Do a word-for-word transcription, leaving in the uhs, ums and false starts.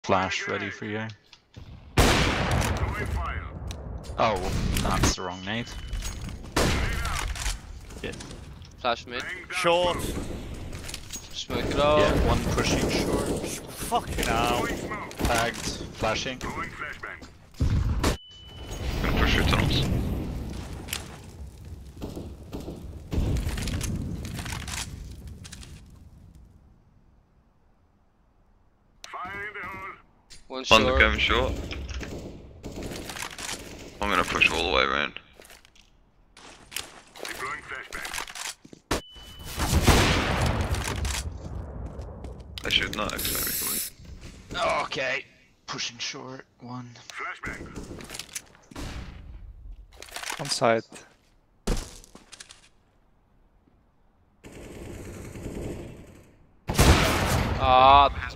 Flash ready for you. Oh, well, that's the wrong nade. Yeah. Flash mid. Short. Smoke it all. Yeah, one pushing short. Fucking hell. Tagged, flashing. Gonna push your tunnels. One One short. going short. I'm gonna push all the way around. I should not actually. Okay, pushing short, one. On side. Ah,